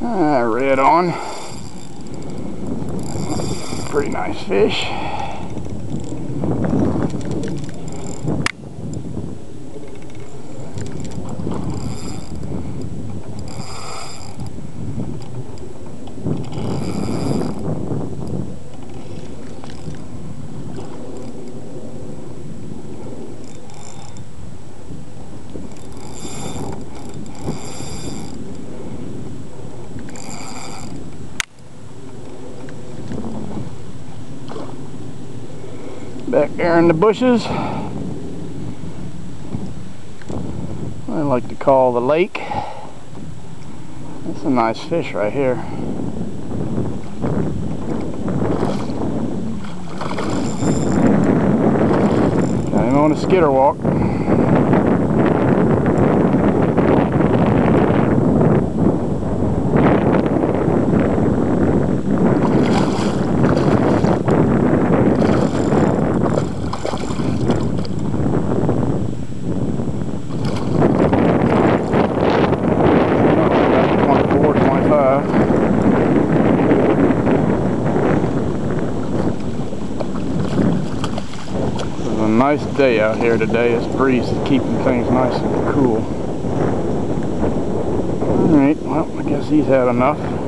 Red on. Pretty nice fish. Back there in the bushes, I like to call the lake. That's a nice fish right here. Got him on a SkitterWalk. Nice day out here today. This breeze is keeping things nice and cool. Alright, well, I guess he's had enough.